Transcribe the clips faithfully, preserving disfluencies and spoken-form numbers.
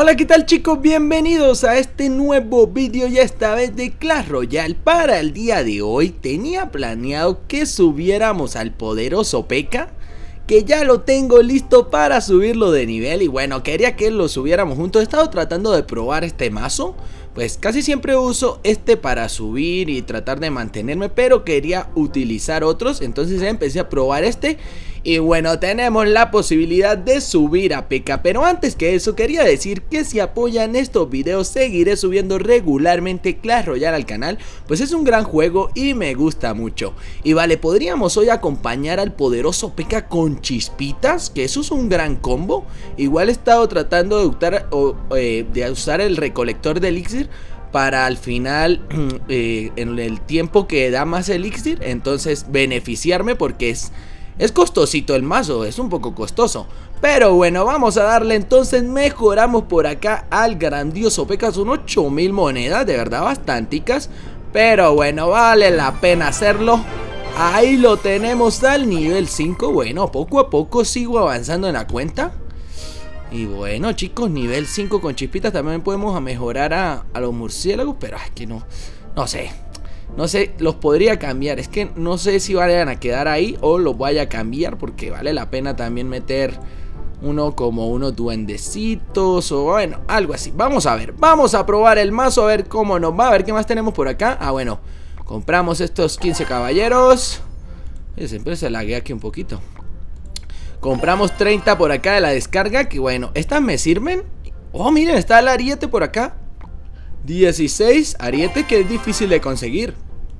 Hola, ¿qué tal chicos? Bienvenidos a este nuevo vídeo y esta vez de Clash Royale. Para el día de hoy tenía planeado que subiéramos al poderoso P.E.K.K.A, que ya lo tengo listo para subirlo de nivel. Y bueno, quería que lo subiéramos juntos. He estado tratando de probar este mazo, pues casi siempre uso este para subir y tratar de mantenerme, pero quería utilizar otros, entonces empecé a probar este. Y bueno, tenemos la posibilidad de subir a P E K K A. Pero antes que eso, quería decir que si apoyan estos videos, seguiré subiendo regularmente Clash Royale al canal, pues es un gran juego y me gusta mucho. Y vale, podríamos hoy acompañar al poderoso P E K K A con chispitas, que eso es un gran combo. Igual he estado tratando de, usar, o, eh, de usar el recolector de elixir para al final, eh, en el tiempo que da más elixir, entonces beneficiarme, porque es... Es costosito el mazo, es un poco costoso. Pero bueno, vamos a darle entonces. Mejoramos por acá al grandioso P E K K A. Son ocho mil monedas, de verdad bastanticas. Pero bueno, vale la pena hacerlo. Ahí lo tenemos al nivel cinco. Bueno, poco a poco sigo avanzando en la cuenta. Y bueno chicos, nivel cinco con chispitas. También podemos mejorar a, a los murciélagos. Pero es que no, no sé. No sé, los podría cambiar. Es que no sé si vayan a quedar ahí o los vaya a cambiar, porque vale la pena también meter uno como unos duendecitos o bueno, algo así. Vamos a ver, vamos a probar el mazo, a ver cómo nos va, a ver qué más tenemos por acá. Ah, bueno, compramos estos quince caballeros. Siempre se laguea aquí un poquito. Compramos treinta por acá de la descarga, que bueno, estas me sirven. Oh, miren, está el ariete por acá. dieciséis, ariete que es difícil de conseguir.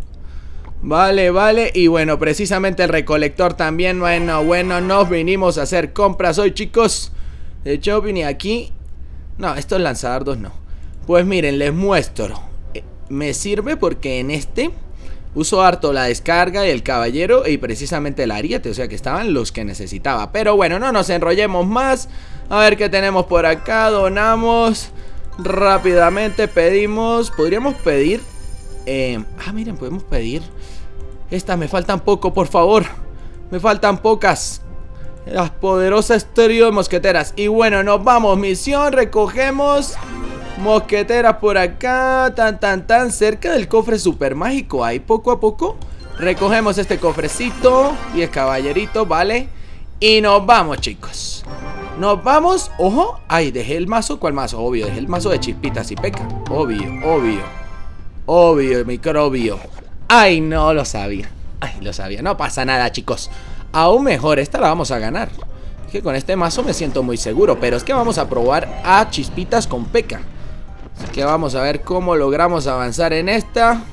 Vale, vale, y bueno, precisamente el recolector también. Bueno, bueno, nos vinimos a hacer compras hoy chicos. De hecho vine aquí. No, estos lanzadardos no. Pues miren, les muestro. Me sirve porque en este uso harto la descarga y el caballero y precisamente el ariete, o sea que estaban los que necesitaba. Pero bueno, no nos enrollemos más. A ver qué tenemos por acá, donamos rápidamente, pedimos. Podríamos pedir eh, Ah, miren, podemos pedir estas, me faltan poco, por favor. Me faltan pocas. Las poderosas trío de mosqueteras. Y bueno, nos vamos, misión, recogemos mosqueteras por acá. Tan, tan, tan, cerca del cofre super mágico. Ahí poco a poco recogemos este cofrecito. diez caballeritos, vale. Y nos vamos chicos. Nos vamos, ojo. Ay, dejé el mazo, ¿cuál mazo? Obvio, dejé el mazo de chispitas y P E K K A. Obvio, obvio. Obvio, microbio. Ay, no lo sabía. Ay, lo sabía, no pasa nada chicos. Aún mejor, esta la vamos a ganar. Es que con este mazo me siento muy seguro. Pero es que vamos a probar a chispitas con P E K K A. Así que vamos a ver cómo logramos avanzar en esta.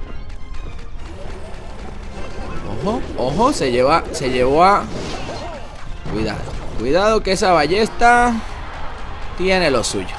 Ojo, ojo, se lleva, se llevó a... Cuidado, cuidado que esa ballesta tiene lo suyo.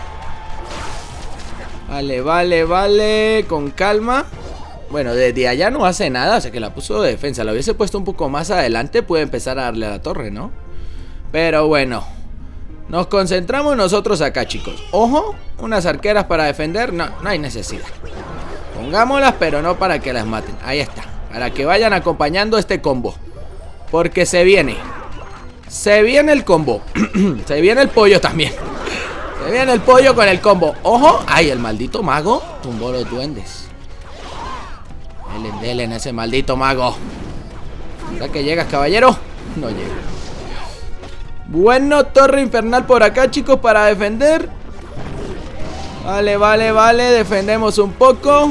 Vale, vale, vale, con calma. Bueno, desde allá no hace nada, o sea que la puso de defensa. La hubiese puesto un poco más adelante, puede empezar a darle a la torre, ¿no? Pero bueno, nos concentramos nosotros acá, chicos. Ojo, unas arqueras para defender. No, no hay necesidad. Pongámoslas, pero no para que las maten. Ahí está, para que vayan acompañando este combo, porque se viene. Se viene el combo. Se viene el pollo también. Se viene el pollo con el combo. Ojo. Ay, el maldito mago tumbó los duendes. Dele, dele en ese maldito mago. ¿Verdad que llegas, caballero? No llega. Bueno, torre infernal por acá, chicos, para defender. Vale, vale, vale. Defendemos un poco.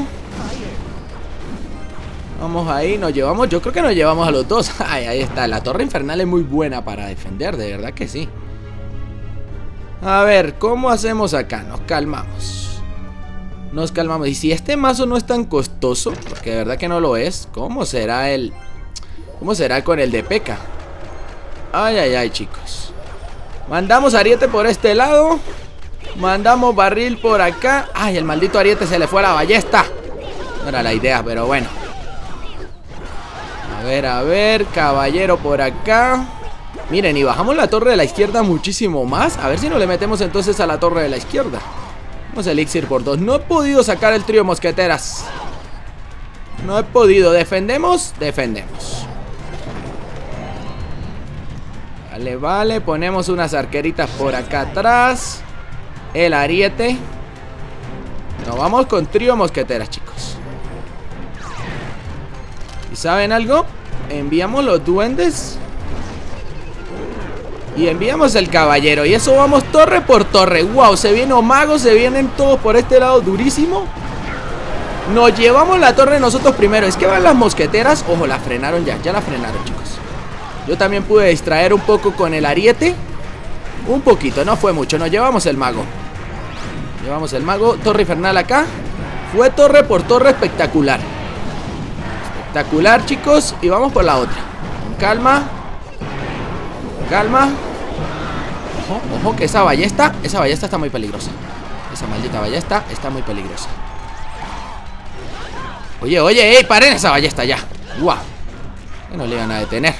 Vamos ahí, nos llevamos, yo creo que nos llevamos a los dos. Ay, ahí está, la torre infernal es muy buena para defender, de verdad que sí. A ver, ¿cómo hacemos acá? Nos calmamos. Nos calmamos, y si este mazo no es tan costoso, porque de verdad que no lo es, ¿cómo será el... ¿Cómo será con el de P E K K A? Ay, ay, ay, chicos. Mandamos ariete por este lado. Mandamos barril por acá. Ay, el maldito ariete se le fue a la ballesta. No era la idea, pero bueno. A ver, a ver, caballero por acá. Miren, y bajamos la torre de la izquierda muchísimo más. A ver si no le metemos entonces a la torre de la izquierda. Vamos a elixir por dos. No he podido sacar el trío mosqueteras. No he podido. ¿Defendemos? Defendemos. Vale, vale. Ponemos unas arqueritas por acá atrás. el ariete. Nos vamos con trío mosqueteras, chicos. ¿Y saben algo? Enviamos los duendes y enviamos el caballero. Y eso vamos torre por torre. Wow, se vienen magos, se vienen todos por este lado durísimo. Nos llevamos la torre nosotros primero. Es que van las mosqueteras. Ojo, la frenaron ya, ya la frenaron, chicos. Yo también pude distraer un poco con el ariete. Un poquito, no fue mucho. Nos llevamos el mago. Llevamos el mago, torre infernal acá. Fue torre por torre espectacular. Espectacular, chicos. Y vamos por la otra. Con calma. Con calma. Ojo, ojo, que esa ballesta, esa ballesta está muy peligrosa. Esa maldita ballesta está muy peligrosa. Oye, oye, ey, paren esa ballesta ya. Guau, que no le iban a detener.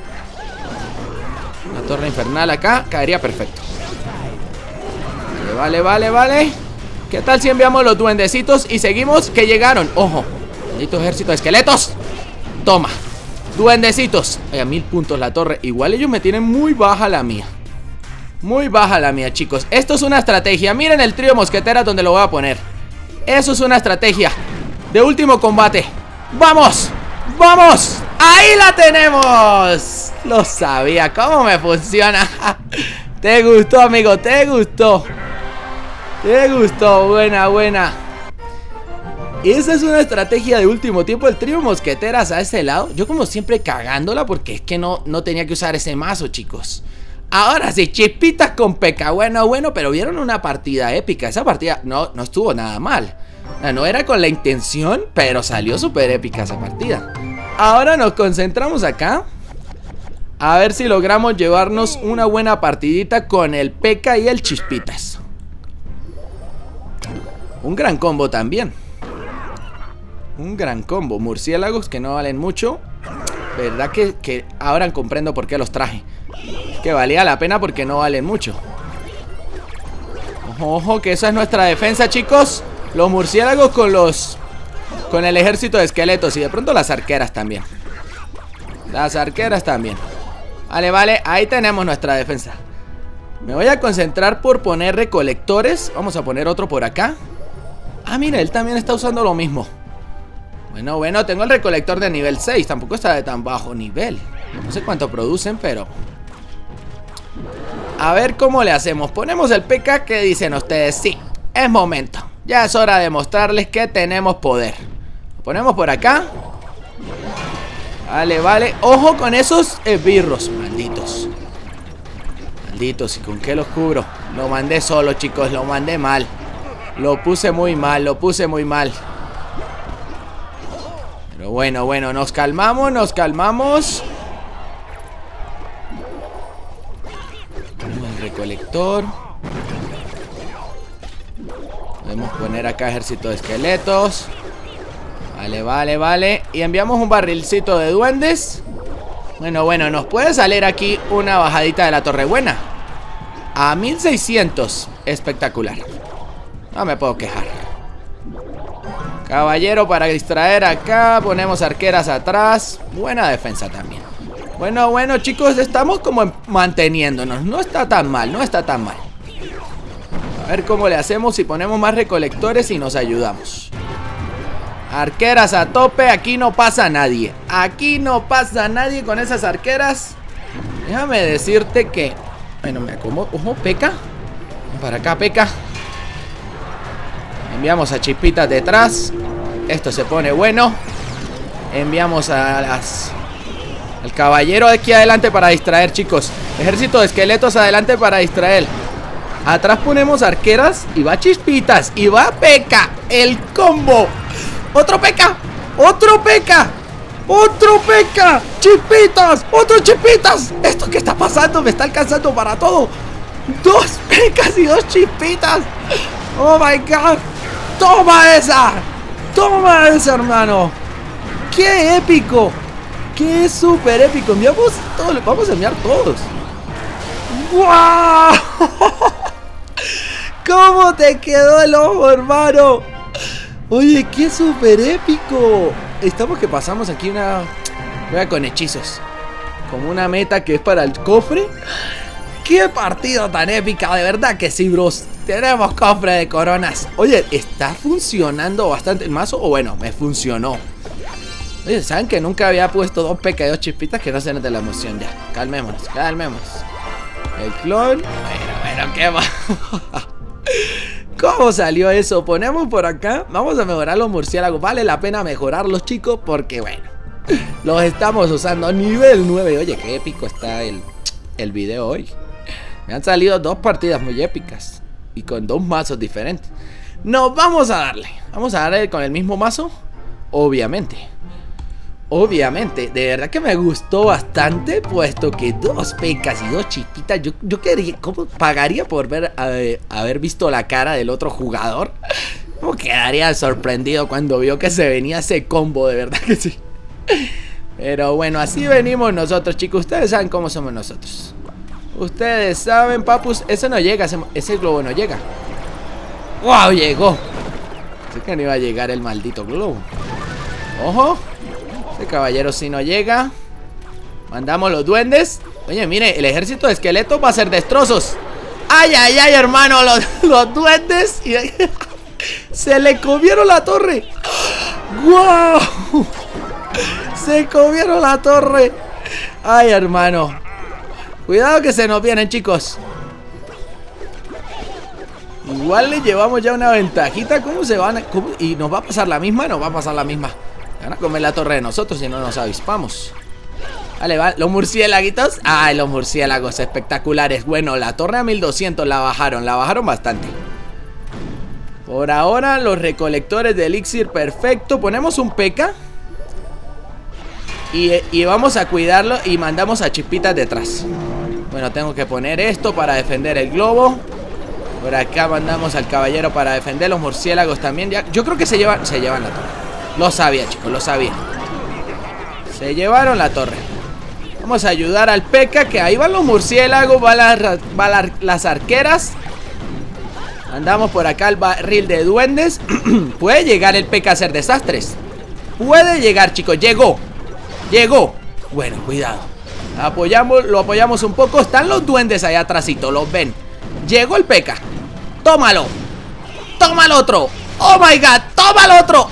Una torre infernal acá, caería perfecto. Vale, vale, vale. ¿Qué tal si enviamos los duendecitos y seguimos? Que llegaron, ojo. Maldito ejército de esqueletos. Toma, duendecitos. Ay, a mil puntos la torre. Igual ellos me tienen muy baja la mía. Muy baja la mía, chicos. Esto es una estrategia. Miren el trío mosqueteras donde lo voy a poner. Eso es una estrategia de último combate. ¡Vamos! ¡Vamos! ¡Ahí la tenemos! Lo sabía. ¿Cómo me funciona? ¿Te gustó, amigo? ¿Te gustó? ¿Te gustó? Buena, buena. Esa es una estrategia de último tiempo. El trío mosqueteras a ese lado. Yo como siempre cagándola porque es que no, no tenía que usar ese mazo, chicos. Ahora sí, chispitas con P K. Bueno, bueno, pero vieron una partida épica. Esa partida no, no estuvo nada mal. No era con la intención, pero salió súper épica esa partida. Ahora nos concentramos acá. A ver si logramos llevarnos una buena partidita con el P K y el chispitas. Un gran combo también. Un gran combo. Murciélagos que no valen mucho. Verdad que, que ahora comprendo por qué los traje. Que valía la pena porque no valen mucho. Ojo, ojo, que esa es nuestra defensa, chicos. Los murciélagos con los... con el ejército de esqueletos. Y de pronto las arqueras también. Las arqueras también. Vale, vale, ahí tenemos nuestra defensa. Me voy a concentrar por poner recolectores. Vamos a poner otro por acá. Ah, mira, él también está usando lo mismo. Bueno, bueno, tengo el recolector de nivel seis. Tampoco está de tan bajo nivel. No sé cuánto producen, pero... a ver cómo le hacemos. Ponemos el P K. ¿Qué dicen ustedes? Sí, es momento. Ya es hora de mostrarles que tenemos poder. Lo ponemos por acá. Vale, vale. Ojo con esos esbirros, malditos. Malditos, ¿y con qué los cubro? Lo mandé solo, chicos, lo mandé mal. Lo puse muy mal, lo puse muy mal. Pero bueno, bueno, nos calmamos, nos calmamos. El recolector. Podemos poner acá ejército de esqueletos. Vale, vale, vale. Y enviamos un barrilcito de duendes. Bueno, bueno, nos puede salir aquí una bajadita de la torre buena. A mil seiscientos. Espectacular. No me puedo quejar. Caballero para distraer acá. Ponemos arqueras atrás. Buena defensa también. Bueno, bueno, chicos, estamos como manteniéndonos. No está tan mal, no está tan mal. A ver cómo le hacemos si ponemos más recolectores y nos ayudamos. Arqueras a tope, aquí no pasa nadie. Aquí no pasa nadie con esas arqueras. Déjame decirte que... bueno, me acomodo. Ojo, P K. Para acá, P K. Enviamos a chispitas detrás. Esto se pone bueno. Enviamos a las... el caballero aquí adelante para distraer, chicos. Ejército de esqueletos adelante para distraer. Atrás ponemos arqueras y va chispitas. Y va P K. El combo. ¡Otro P K! ¡Otro P K! ¡Otro P K! ¡Chispitas! ¡Otro chispitas! ¿Esto qué está pasando? Me está alcanzando para todo. Dos P Ks y dos chispitas. ¡Oh my god! ¡Toma esa! ¡Toma esa, hermano! ¡Qué épico! ¡Qué súper épico! Enviamos todos, vamos a enviar todos. ¡Wow! ¿Cómo te quedó el ojo, hermano? Oye, qué súper épico. Estamos que pasamos aquí una... juega con hechizos. Como una meta que es para el cofre. ¡Qué partida tan épica! De verdad que sí, bros. Tenemos cofre de coronas. Oye, está funcionando bastante el mazo. O bueno, me funcionó. Oye, ¿saben que nunca había puesto dos P K y dos chispitas? Que no se note la emoción ya. Calmémonos, calmémonos. El clon. Bueno, bueno, ¿qué más? ¿Cómo salió eso? Ponemos por acá. Vamos a mejorar los murciélagos. Vale la pena mejorarlos, chicos, porque bueno, los estamos usando a nivel nueve. Oye, qué épico está el, el video hoy. Me han salido dos partidas muy épicas y con dos mazos diferentes. Nos vamos a darle. Vamos a darle con el mismo mazo. Obviamente. Obviamente, de verdad que me gustó bastante, puesto que dos pecas y dos chispitas. Yo, yo quería, ¿cómo pagaría por ver eh, haber visto la cara del otro jugador? ¿Cómo quedaría sorprendido cuando vio que se venía ese combo? De verdad que sí. Pero bueno, así venimos nosotros, chicos. Ustedes saben cómo somos nosotros. Ustedes saben, papus. Ese no llega, ese, ese globo no llega. ¡Wow! Llegó. Sé que no iba a llegar el maldito globo. ¡Ojo! Este caballero si no llega. Mandamos los duendes. Oye, mire, el ejército de esqueletos va a hacer destrozos. ¡Ay, ay, ay, hermano! Los, los duendes y... se le comieron la torre. ¡Wow! Se comieron la torre. Ay, hermano. Cuidado que se nos vienen, chicos. Igual le llevamos ya una ventajita. ¿Cómo se van? ¿Cómo? ¿Y nos va a pasar la misma? Nos va a pasar la misma. Van a comer la torre de nosotros si no nos avispamos. Vale, vale. Los murciélaguitos. Ay, los murciélagos espectaculares. Bueno, la torre a mil doscientos la bajaron. La bajaron bastante. Por ahora, los recolectores de elixir, perfecto. Ponemos un P K. Y, y vamos a cuidarlo y mandamos a chispitas detrás. Bueno, tengo que poner esto para defender el globo. Por acá mandamos al caballero para defender los murciélagos también. Ya, yo creo que se llevan, se llevan la torre. Lo sabía, chicos, lo sabía. Se llevaron la torre. Vamos a ayudar al P K, que ahí van los murciélagos. Van las, va la, las arqueras. Mandamos por acá el barril de duendes. Puede llegar el P K a hacer desastres. Puede llegar, chicos, llegó. Llegó. Bueno, cuidado. Apoyamos, lo apoyamos un poco. Están los duendes allá atrásito, los ven. Llegó el P K. Tómalo. Toma el otro. Oh my god, toma el otro.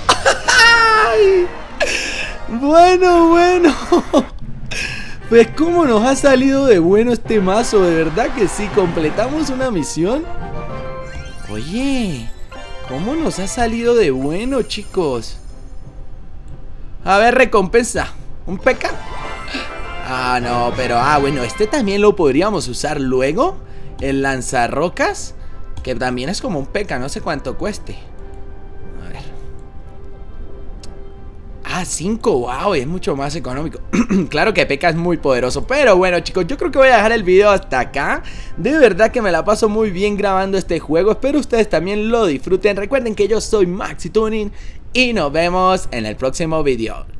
Bueno, bueno. Pues cómo nos ha salido de bueno este mazo. De verdad que sí, completamos una misión. Oye, cómo nos ha salido de bueno, chicos. A ver, recompensa. ¿Un P K? Ah, no, pero ah, bueno, este también lo podríamos usar luego. El lanzarrocas, que también es como un P K, no sé cuánto cueste. A ver. Ah, cinco, wow, es mucho más económico. Claro que P K es muy poderoso. Pero bueno, chicos, yo creo que voy a dejar el video hasta acá. De verdad que me la paso muy bien grabando este juego. Espero ustedes también lo disfruten. Recuerden que yo soy Maxi Tuning y nos vemos en el próximo video.